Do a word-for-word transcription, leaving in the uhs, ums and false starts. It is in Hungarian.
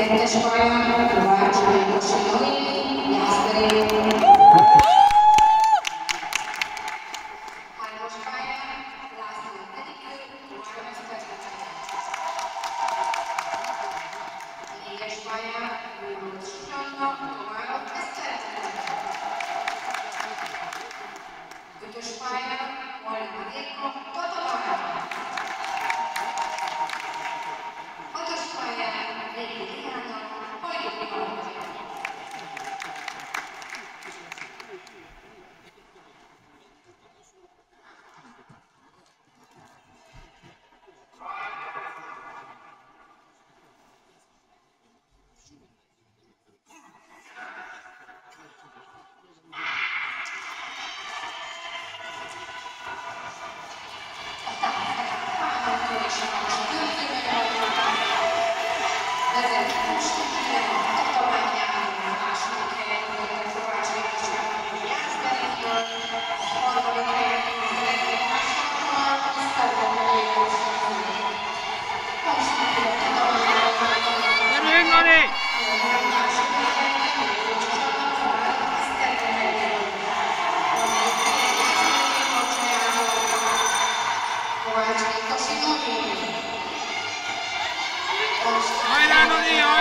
Kettes pálya, Kovács Miklós Noli, Jászberény. Hármas pálya, László Edikő, polgármester. Négyes pálya, Búrós Zsuzsanna, Tomárok Eszter. Ötös pálya, Malina Déka, Katalán. Hatos pályán, Régi Diana, Hajdú Mihály. Hajrá, Noni, hajrá!